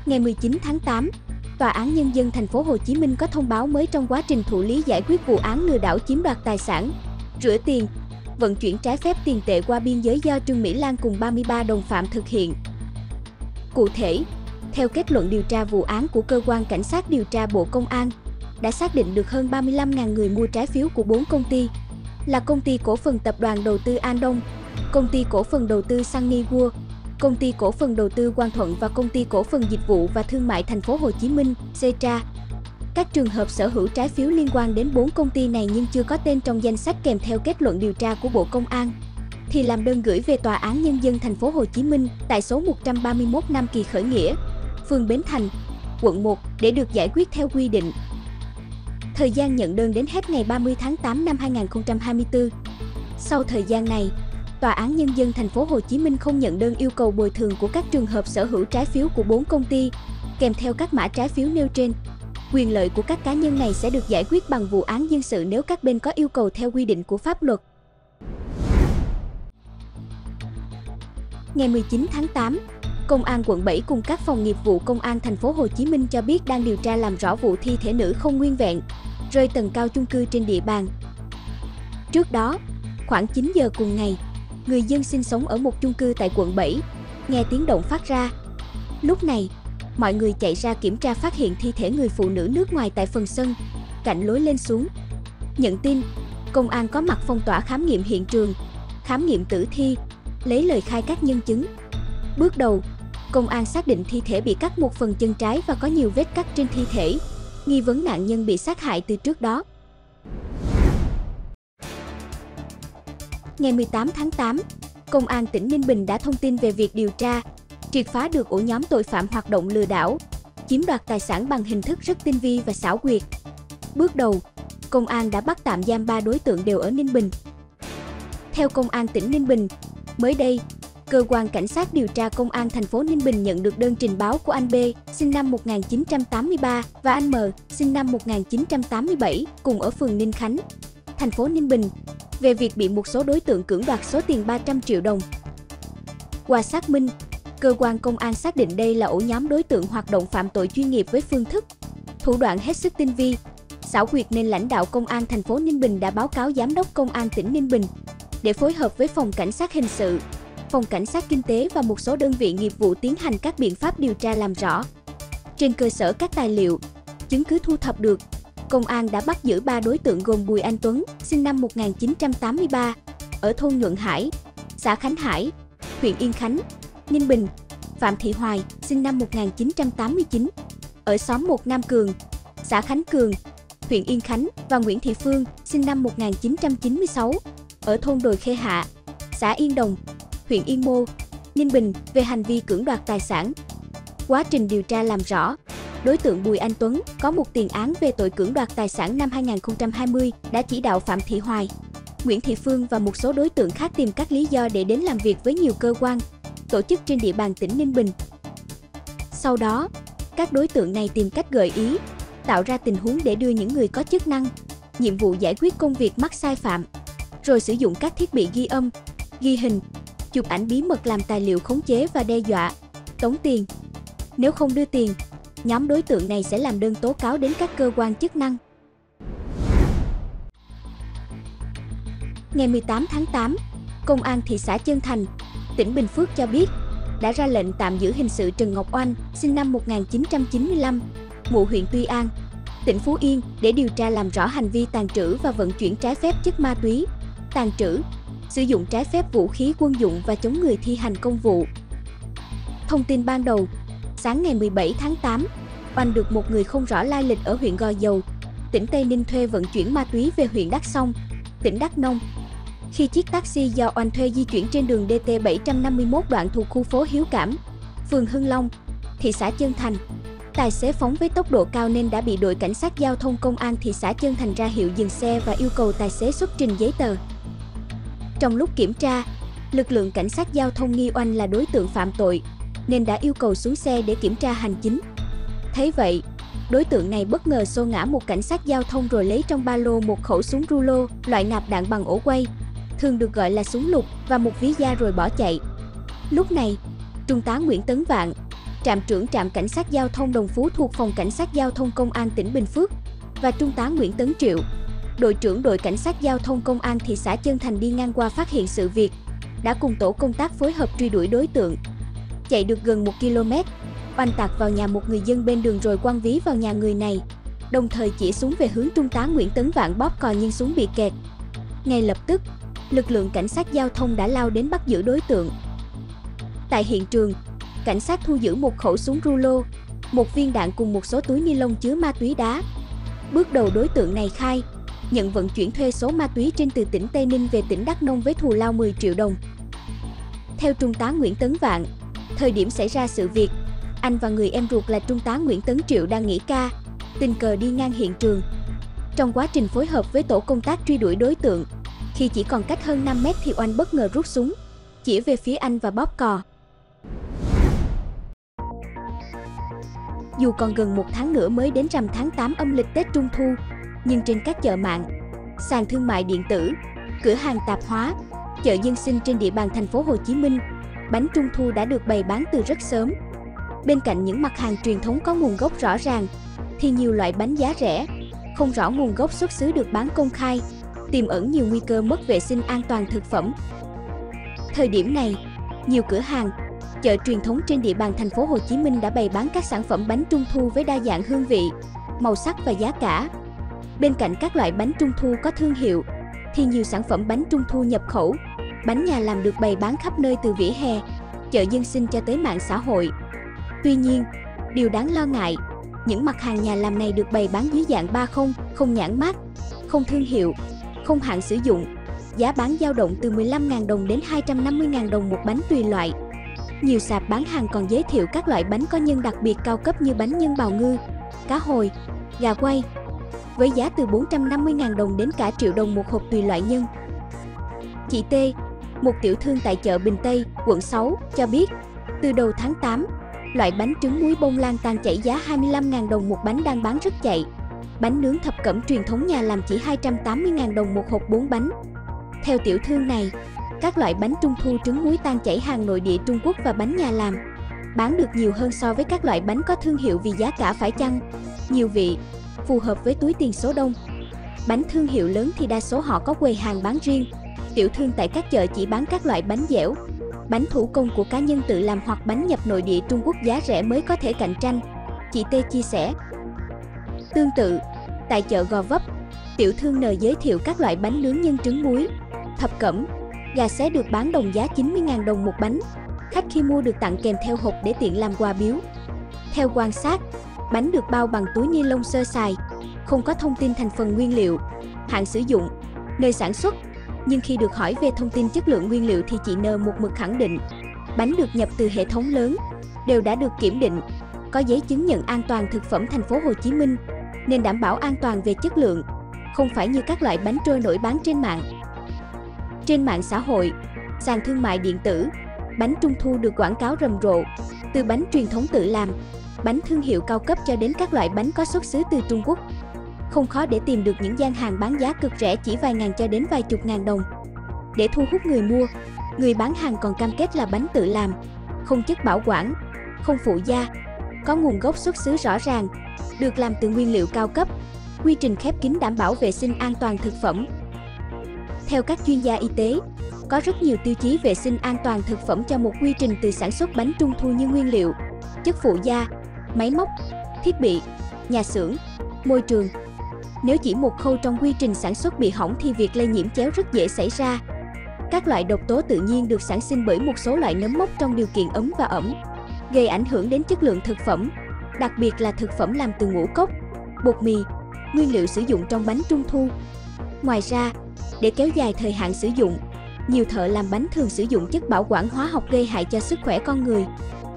Ngày 19 tháng 8, Tòa án Nhân dân thành phố Hồ Chí Minh có thông báo mới trong quá trình thụ lý giải quyết vụ án lừa đảo chiếm đoạt tài sản, rửa tiền, vận chuyển trái phép tiền tệ qua biên giới do Trương Mỹ Lan cùng 33 đồng phạm thực hiện. Cụ thể, theo kết luận điều tra vụ án của Cơ quan Cảnh sát điều tra Bộ Công an, đã xác định được hơn 35.000 người mua trái phiếu của 4 công ty, là Công ty Cổ phần Tập đoàn Đầu tư An Đông, Công ty Cổ phần Đầu tư Sunny World, Công ty Cổ phần Đầu tư Quang Thuận và Công ty Cổ phần Dịch vụ và Thương mại Thành phố Hồ Chí Minh, Setra. Các trường hợp sở hữu trái phiếu liên quan đến 4 công ty này nhưng chưa có tên trong danh sách kèm theo kết luận điều tra của Bộ Công an, thì làm đơn gửi về Tòa án Nhân dân thành phố Hồ Chí Minh tại số 131 Nam Kỳ Khởi Nghĩa, phường Bến Thành, quận 1 để được giải quyết theo quy định. Thời gian nhận đơn đến hết ngày 30 tháng 8 năm 2024. Sau thời gian này, Tòa án Nhân dân thành phố Hồ Chí Minh không nhận đơn yêu cầu bồi thường của các trường hợp sở hữu trái phiếu của 4 công ty, kèm theo các mã trái phiếu nêu trên. Quyền lợi của các cá nhân này sẽ được giải quyết bằng vụ án dân sự nếu các bên có yêu cầu theo quy định của pháp luật. Ngày 19 tháng 8, Công an quận 7 cùng các phòng nghiệp vụ Công an thành phố Hồ Chí Minh cho biết đang điều tra làm rõ vụ thi thể nữ không nguyên vẹn rơi tầng cao chung cư trên địa bàn. Trước đó, khoảng 9 giờ cùng ngày, người dân sinh sống ở một chung cư tại quận 7 nghe tiếng động phát ra. Lúc này, mọi người chạy ra kiểm tra phát hiện thi thể người phụ nữ nước ngoài tại phần sân cạnh lối lên xuống. Nhận tin, công an có mặt phong tỏa khám nghiệm hiện trường, khám nghiệm tử thi, lấy lời khai các nhân chứng. Bước đầu, công an xác định thi thể bị cắt một phần chân trái và có nhiều vết cắt trên thi thể, nghi vấn nạn nhân bị sát hại từ trước đó. Ngày 18 tháng 8, Công an tỉnh Ninh Bình đã thông tin về việc điều tra, triệt phá được ổ nhóm tội phạm hoạt động lừa đảo, chiếm đoạt tài sản bằng hình thức rất tinh vi và xảo quyệt. Bước đầu, Công an đã bắt tạm giam 3 đối tượng đều ở Ninh Bình. Theo Công an tỉnh Ninh Bình, mới đây, Cơ quan Cảnh sát điều tra Công an thành phố Ninh Bình nhận được đơn trình báo của anh B, sinh năm 1983 và anh M, sinh năm 1987, cùng ở phường Ninh Khánh, thành phố Ninh Bình, về việc bị một số đối tượng cưỡng đoạt số tiền 300 triệu đồng. Qua xác minh, cơ quan công an xác định đây là ổ nhóm đối tượng hoạt động phạm tội chuyên nghiệp với phương thức, thủ đoạn hết sức tinh vi, xảo quyệt nên lãnh đạo Công an thành phố Ninh Bình đã báo cáo Giám đốc Công an tỉnh Ninh Bình để phối hợp với Phòng Cảnh sát Hình sự, Phòng Cảnh sát Kinh tế và một số đơn vị nghiệp vụ tiến hành các biện pháp điều tra làm rõ. Trên cơ sở các tài liệu, chứng cứ thu thập được, Công an đã bắt giữ 3 đối tượng gồm Bùi Anh Tuấn, sinh năm 1983, ở thôn Nhuận Hải, xã Khánh Hải, huyện Yên Khánh, Ninh Bình, Phạm Thị Hoài, sinh năm 1989, ở xóm 1 Nam Cường, xã Khánh Cường, huyện Yên Khánh và Nguyễn Thị Phương, sinh năm 1996, ở thôn Đồi Khê Hạ, xã Yên Đồng, huyện Yên Mô, Ninh Bình về hành vi cưỡng đoạt tài sản. Quá trình điều tra làm rõ, đối tượng Bùi Anh Tuấn có một tiền án về tội cưỡng đoạt tài sản năm 2020 đã chỉ đạo Phạm Thị Hoài, Nguyễn Thị Phương và một số đối tượng khác tìm các lý do để đến làm việc với nhiều cơ quan, tổ chức trên địa bàn tỉnh Ninh Bình. Sau đó, các đối tượng này tìm cách gợi ý, tạo ra tình huống để đưa những người có chức năng, nhiệm vụ giải quyết công việc mắc sai phạm, rồi sử dụng các thiết bị ghi âm, ghi hình, chụp ảnh bí mật làm tài liệu khống chế và đe dọa, tống tiền. Nếu không đưa tiền, nhóm đối tượng này sẽ làm đơn tố cáo đến các cơ quan chức năng. Ngày 18 tháng 8, Công an thị xã Trơn Thành, tỉnh Bình Phước cho biết đã ra lệnh tạm giữ hình sự Trần Ngọc Oanh, sinh năm 1995, ngụ huyện Tuy An, tỉnh Phú Yên để điều tra làm rõ hành vi tàng trữ và vận chuyển trái phép chất ma túy, tàng trữ, sử dụng trái phép vũ khí quân dụng và chống người thi hành công vụ. Thông tin ban đầu, sáng ngày 17 tháng 8, Oanh được một người không rõ lai lịch ở huyện Gò Dầu, tỉnh Tây Ninh thuê vận chuyển ma túy về huyện Đắk Song, tỉnh Đắk Nông. Khi chiếc taxi do Oanh thuê di chuyển trên đường DT 751 đoạn thuộc khu phố Hiếu Cảm, phường Hưng Long, thị xã Trơn Thành, tài xế phóng với tốc độ cao nên đã bị đội cảnh sát giao thông công an thị xã Trơn Thành ra hiệu dừng xe và yêu cầu tài xế xuất trình giấy tờ. Trong lúc kiểm tra, lực lượng cảnh sát giao thông nghi Oanh là đối tượng phạm tội nên đã yêu cầu xuống xe để kiểm tra hành chính. Thấy vậy, đối tượng này bất ngờ xô ngã một cảnh sát giao thông rồi lấy trong ba lô một khẩu súng rulo loại nạp đạn bằng ổ quay, thường được gọi là súng lục, và một ví da rồi bỏ chạy. Lúc này, Trung tá Nguyễn Tấn Vạn, trạm trưởng trạm cảnh sát giao thông Đồng Phú thuộc Phòng Cảnh sát Giao thông Công an tỉnh Bình Phước và Trung tá Nguyễn Tấn Triệu, đội trưởng đội cảnh sát giao thông Công an thị xã Trân Thành đi ngang qua phát hiện sự việc, đã cùng tổ công tác phối hợp truy đuổi đối tượng. Chạy được gần 1 km, oanh tạc vào nhà một người dân bên đường rồi quăng ví vào nhà người này, đồng thời chỉ súng về hướng Trung tá Nguyễn Tấn Vạn bóp cò nhưng súng bị kẹt. Ngay lập tức, lực lượng cảnh sát giao thông đã lao đến bắt giữ đối tượng. Tại hiện trường, cảnh sát thu giữ một khẩu súng rulo, một viên đạn cùng một số túi ni lông chứa ma túy đá. Bước đầu đối tượng này khai nhận vận chuyển thuê số ma túy trên từ tỉnh Tây Ninh về tỉnh Đắk Nông với thù lao 10 triệu đồng. Theo Trung tá Nguyễn Tấn Vạn, thời điểm xảy ra sự việc, anh và người em ruột là Trung tá Nguyễn Tấn Triệu đang nghỉ ca, tình cờ đi ngang hiện trường. Trong quá trình phối hợp với tổ công tác truy đuổi đối tượng, khi chỉ còn cách hơn 5 mét thì oanh bất ngờ rút súng, chỉ về phía anh và bóp cò. Dù còn gần 1 tháng nữa mới đến rằm tháng 8 âm lịch Tết Trung Thu, nhưng trên các chợ mạng, sàn thương mại điện tử, cửa hàng tạp hóa, chợ dân sinh trên địa bàn thành phố Hồ Chí Minh, bánh Trung Thu đã được bày bán từ rất sớm. Bên cạnh những mặt hàng truyền thống có nguồn gốc rõ ràng, thì nhiều loại bánh giá rẻ, không rõ nguồn gốc xuất xứ được bán công khai, tiềm ẩn nhiều nguy cơ mất vệ sinh an toàn thực phẩm. Thời điểm này, nhiều cửa hàng, chợ truyền thống trên địa bàn thành phố Hồ Chí Minh đã bày bán các sản phẩm bánh Trung Thu với đa dạng hương vị, màu sắc và giá cả. Bên cạnh các loại bánh Trung Thu có thương hiệu, thì nhiều sản phẩm bánh Trung Thu nhập khẩu, bánh nhà làm được bày bán khắp nơi từ vỉa hè, chợ dân sinh cho tới mạng xã hội. Tuy nhiên, điều đáng lo ngại, những mặt hàng nhà làm này được bày bán dưới dạng 3-0, không nhãn mác, không thương hiệu, không hạn sử dụng. Giá bán dao động từ 15.000 đồng đến 250.000 đồng một bánh tùy loại. Nhiều sạp bán hàng còn giới thiệu các loại bánh có nhân đặc biệt cao cấp như bánh nhân bào ngư, cá hồi, gà quay, với giá từ 450.000 đồng đến cả triệu đồng một hộp tùy loại nhân. Chị T, một tiểu thương tại chợ Bình Tây, quận 6, cho biết, từ đầu tháng 8, loại bánh trứng muối bông lan tan chảy giá 25.000 đồng một bánh đang bán rất chạy. Bánh nướng thập cẩm truyền thống nhà làm chỉ 280.000 đồng một hộp 4 bánh. Theo tiểu thương này, các loại bánh Trung Thu trứng muối tan chảy hàng nội địa Trung Quốc và bánh nhà làm bán được nhiều hơn so với các loại bánh có thương hiệu vì giá cả phải chăng, nhiều vị, phù hợp với túi tiền số đông. Bánh thương hiệu lớn thì đa số họ có quầy hàng bán riêng. Tiểu thương tại các chợ chỉ bán các loại bánh dẻo, bánh thủ công của cá nhân tự làm hoặc bánh nhập nội địa Trung Quốc giá rẻ mới có thể cạnh tranh, chị T chia sẻ. Tương tự, tại chợ Gò Vấp, tiểu thương N giới thiệu các loại bánh nướng nhân trứng muối, thập cẩm, gà xé được bán đồng giá 90.000 đồng một bánh. Khách khi mua được tặng kèm theo hộp để tiện làm quà biếu. Theo quan sát, bánh được bao bằng túi ni lông sơ sài, không có thông tin thành phần nguyên liệu, hạn sử dụng, nơi sản xuất. Nhưng khi được hỏi về thông tin chất lượng nguyên liệu thì chị N một mực khẳng định, bánh được nhập từ hệ thống lớn, đều đã được kiểm định, có giấy chứng nhận an toàn thực phẩm thành phố Hồ Chí Minh, nên đảm bảo an toàn về chất lượng, không phải như các loại bánh trôi nổi bán trên mạng. Trên mạng xã hội, sàn thương mại điện tử, bánh Trung Thu được quảng cáo rầm rộ, từ bánh truyền thống tự làm, bánh thương hiệu cao cấp cho đến các loại bánh có xuất xứ từ Trung Quốc. Không khó để tìm được những gian hàng bán giá cực rẻ chỉ vài ngàn cho đến vài chục ngàn đồng. Để thu hút người mua, người bán hàng còn cam kết là bánh tự làm, không chất bảo quản, không phụ gia, có nguồn gốc xuất xứ rõ ràng, được làm từ nguyên liệu cao cấp, quy trình khép kín đảm bảo vệ sinh an toàn thực phẩm. Theo các chuyên gia y tế, có rất nhiều tiêu chí vệ sinh an toàn thực phẩm cho một quy trình từ sản xuất bánh Trung Thu như nguyên liệu, chất phụ gia, máy móc, thiết bị, nhà xưởng, môi trường. Nếu chỉ một khâu trong quy trình sản xuất bị hỏng thì việc lây nhiễm chéo rất dễ xảy ra. Các loại độc tố tự nhiên được sản sinh bởi một số loại nấm mốc trong điều kiện ấm và ẩm, gây ảnh hưởng đến chất lượng thực phẩm, đặc biệt là thực phẩm làm từ ngũ cốc, bột mì, nguyên liệu sử dụng trong bánh Trung Thu. Ngoài ra, để kéo dài thời hạn sử dụng, nhiều thợ làm bánh thường sử dụng chất bảo quản hóa học gây hại cho sức khỏe con người.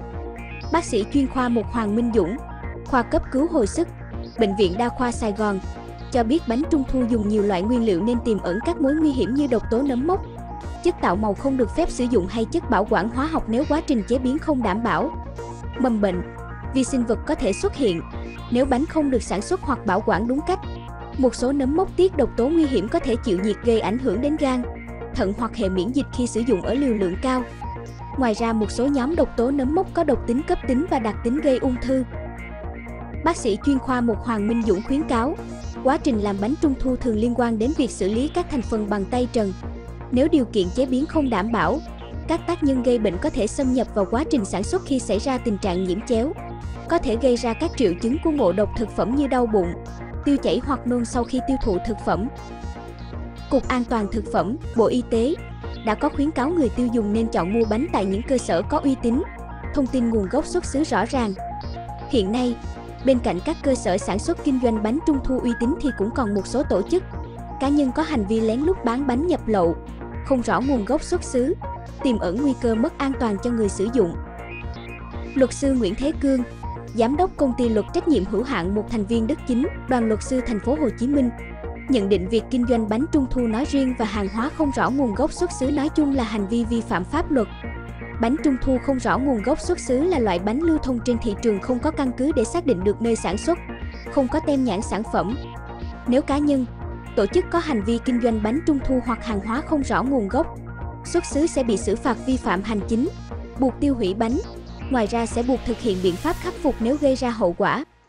Bác sĩ chuyên khoa 1 Hoàng Minh Dũng, khoa cấp cứu hồi sức, Bệnh viện Đa khoa Sài Gòn, cho biết bánh Trung Thu dùng nhiều loại nguyên liệu nên tiềm ẩn các mối nguy hiểm như độc tố nấm mốc, chất tạo màu không được phép sử dụng hay chất bảo quản hóa học nếu quá trình chế biến không đảm bảo. Mầm bệnh, vi sinh vật có thể xuất hiện nếu bánh không được sản xuất hoặc bảo quản đúng cách. Một số nấm mốc tiết độc tố nguy hiểm có thể chịu nhiệt gây ảnh hưởng đến gan, thận hoặc hệ miễn dịch khi sử dụng ở liều lượng cao. Ngoài ra, một số nhóm độc tố nấm mốc có độc tính cấp tính và đặc tính gây ung thư. Bác sĩ chuyên khoa 1 Hoàng Minh Dũng khuyến cáo, quá trình làm bánh trung thu thường liên quan đến việc xử lý các thành phần bằng tay trần. Nếu điều kiện chế biến không đảm bảo, các tác nhân gây bệnh có thể xâm nhập vào quá trình sản xuất. Khi xảy ra tình trạng nhiễm chéo, có thể gây ra các triệu chứng của ngộ độc thực phẩm như đau bụng, tiêu chảy hoặc nôn sau khi tiêu thụ thực phẩm. Cục An toàn Thực phẩm, Bộ Y tế đã có khuyến cáo người tiêu dùng nên chọn mua bánh tại những cơ sở có uy tín, thông tin nguồn gốc xuất xứ rõ ràng. Hiện nay, bên cạnh các cơ sở sản xuất kinh doanh bánh trung thu uy tín thì cũng còn một số tổ chức, cá nhân có hành vi lén lút bán bánh nhập lậu, không rõ nguồn gốc xuất xứ, tiềm ẩn nguy cơ mất an toàn cho người sử dụng. Luật sư Nguyễn Thế Cương, Giám đốc Công ty Luật trách nhiệm hữu hạn một thành viên Đức Chính, Đoàn luật sư Thành phố Hồ Chí Minh, nhận định việc kinh doanh bánh trung thu nói riêng và hàng hóa không rõ nguồn gốc xuất xứ nói chung là hành vi vi phạm pháp luật. Bánh trung thu không rõ nguồn gốc xuất xứ là loại bánh lưu thông trên thị trường không có căn cứ để xác định được nơi sản xuất, không có tem nhãn sản phẩm. Nếu cá nhân, tổ chức có hành vi kinh doanh bánh trung thu hoặc hàng hóa không rõ nguồn gốc xuất xứ sẽ bị xử phạt vi phạm hành chính, buộc tiêu hủy bánh. Ngoài ra sẽ buộc thực hiện biện pháp khắc phục nếu gây ra hậu quả.